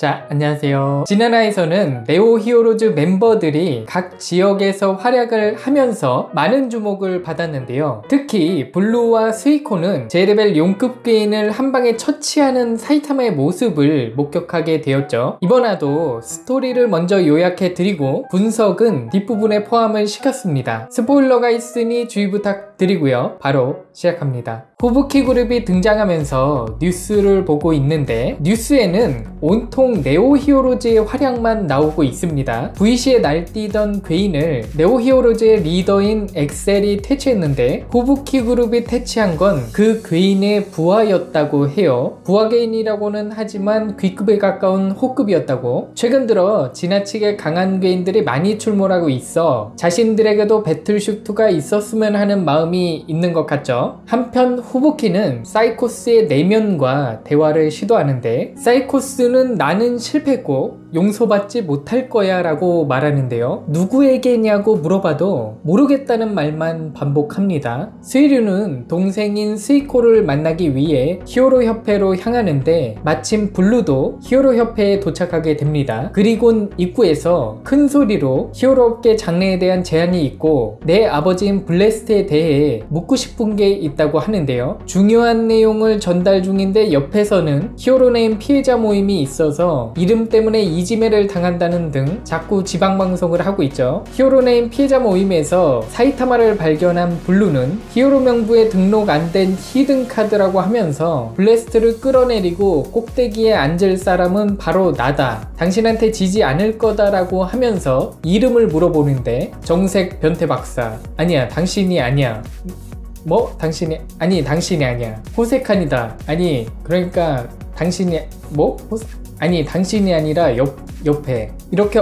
자, 안녕하세요. 지난화에서는 네오 히어로즈 멤버들이 각 지역에서 활약을 하면서 많은 주목을 받았는데요. 특히 블루와 스이코는 J레벨 용급 괴인을 한방에 처치하는 사이타마의 모습을 목격하게 되었죠. 이번화도 스토리를 먼저 요약해 드리고 분석은 뒷부분에 포함을 시켰습니다. 스포일러가 있으니 주의 부탁드리고요. 바로 시작합니다. 후부키 그룹이 등장하면서 뉴스를 보고 있는데 뉴스에는 온통 네오 히어로즈의 활약만 나오고 있습니다. VC에 날뛰던 괴인을 네오 히어로즈의 리더인 엑셀이 퇴치했는데 후부키 그룹이 퇴치한 건 그 괴인의 부하였다고 해요. 부하 괴인이라고는 하지만 G급에 가까운 호급이었다고. 최근 들어 지나치게 강한 괴인들이 많이 출몰하고 있어 자신들에게도 배틀슈트가 있었으면 하는 마음이 있는 것 같죠. 한편 후부키는 사이코스의 내면과 대화를 시도하는데 사이코스는 나는 실패했고 용서받지 못할 거야 라고 말하는데요. 누구에게냐고 물어봐도 모르겠다는 말만 반복합니다. 스이류는 동생인 스이코를 만나기 위해 히어로 협회로 향하는데 마침 블루도 히어로 협회에 도착하게 됩니다. 그리곤 입구에서 큰 소리로 히어로 업계 장래에 대한 제안이 있고 내 아버지인 블래스트에 대해 묻고 싶은 게 있다고 하는데요. 중요한 내용을 전달 중인데 옆에서는 히어로네임 피해자 모임이 있어서 이름 때문에 이지매를 당한다는 등 자꾸 지방방송을 하고 있죠. 히어로네임 피해자 모임에서 사이타마를 발견한 블루는 히어로 명부에 등록 안 된 히든카드라고 하면서 블래스트를 끌어내리고 꼭대기에 앉을 사람은 바로 나다. 당신한테 지지 않을 거다 라고 하면서 이름을 물어보는데 정색 변태 박사 아니야 당신이 아니야. 뭐? 당신이 아니 당신이 아니야. 호세칸이다. 아니 그러니까 당신이 뭐? 아니 당신이 아니라 옆에 이렇게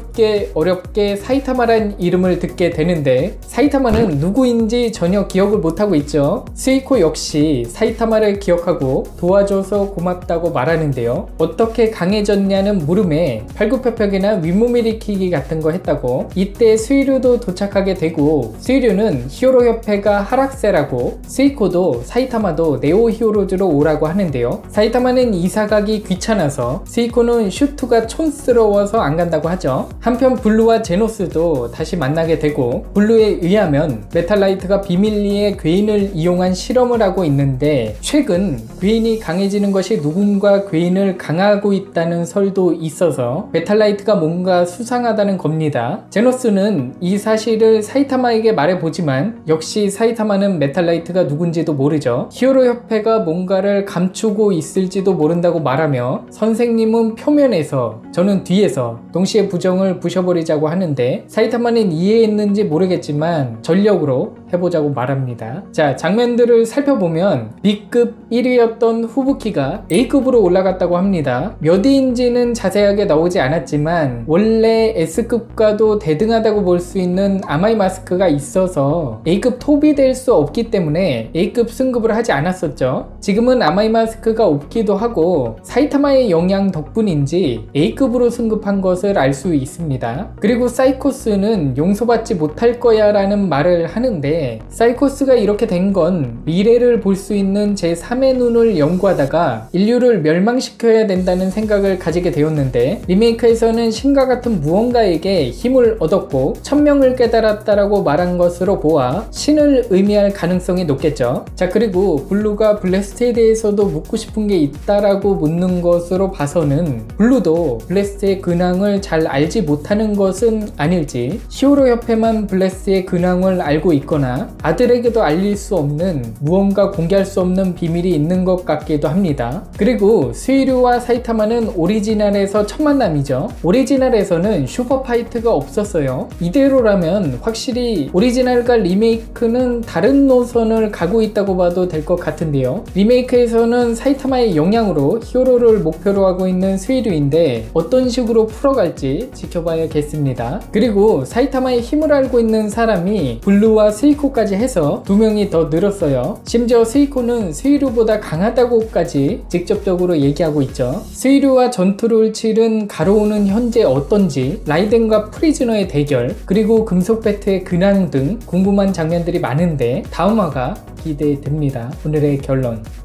어렵게 사이타마란 이름을 듣게 되는데 사이타마는 누구인지 전혀 기억을 못하고 있죠. 스이코 역시 사이타마를 기억하고 도와줘서 고맙다고 말하는데요. 어떻게 강해졌냐는 물음에 팔굽혀펴기나 윗몸 일으키기 같은 거 했다고. 이때 스이류도 도착하게 되고 스이류는 히어로 협회가 하락세라고 스이코도 사이타마도 네오 히어로즈로 오라고 하는데요. 사이타마는 이사가기 귀찮아서 스이코는 슈트가 촌스러워서 안 간다고 하죠. 한편 블루와 제노스도 다시 만나게 되고 블루에 의하면 메탈라이트가 비밀리에 괴인을 이용한 실험을 하고 있는데 최근 괴인이 강해지는 것이 누군가 괴인을 강하고 있다는 설도 있어서 메탈라이트가 뭔가 수상하다는 겁니다. 제노스는 이 사실을 사이타마에게 말해보지만 역시 사이타마는 메탈라이트가 누군지도 모르죠. 히어로 협회가 뭔가를 감추고 있을지도 모른다고 말하며 선생님은 표면에서 저는 뒤에서 동시에 부정을 부셔버리자고 하는데 사이타마는 이해했는지 모르겠지만 전력으로 해보자고 말합니다. 자, 장면들을 살펴보면 B급 1위였던 후부키가 A급으로 올라갔다고 합니다. 몇 위인지는 자세하게 나오지 않았지만 원래 S급과도 대등하다고 볼 수 있는 아마이 마스크가 있어서 A급 톱이 될 수 없기 때문에 A급 승급을 하지 않았었죠. 지금은 아마이 마스크가 없기도 하고 사이타마의 영향 덕분인지 A급으로 승급한 것을 알 수 있습니다. 그리고 사이코스는 용서받지 못할 거야 라는 말을 하는데 사이코스가 이렇게 된 건 미래를 볼 수 있는 제3의 눈을 연구하다가 인류를 멸망시켜야 된다는 생각을 가지게 되었는데 리메이크에서는 신과 같은 무언가에게 힘을 얻었고 천명을 깨달았다라고 말한 것으로 보아 신을 의미할 가능성이 높겠죠. 자, 그리고 블루가 블래스트에 대해서도 묻고 싶은 게 있다라고 묻는 것으로 봐서는 블루도 블래스트의 근황을 잘 알지 못하는 것은 아닐지, 히어로 협회만 블래스트의 근황을 알고 있거나 아들에게도 알릴 수 없는 무언가 공개할 수 없는 비밀이 있는 것 같기도 합니다. 그리고 스이류와 사이타마는 오리지널에서 첫 만남이죠. 오리지널에서는 슈퍼파이트가 없었어요. 이대로라면 확실히 오리지널과 리메이크는 다른 노선을 가고 있다고 봐도 될 것 같은데요. 리메이크에서는 사이타마의 영향으로 히어로를 목표로 하고 있는 스이류인데 어떤 식으로 풀어갈지 지켜봐야겠습니다. 그리고 사이타마의 힘을 알고 있는 사람이 블루와 스이코까지 해서 2명이 더 늘었어요. 심지어 스이코는 스이류보다 강하다고까지 직접적으로 얘기하고 있죠. 스이류와 전투를 치른 가로우는 현재 어떤지, 라이덴과 프리즈너의 대결, 그리고 금속 배트의 근황 등 궁금한 장면들이 많은데 다음화가 기대됩니다. 오늘의 결론.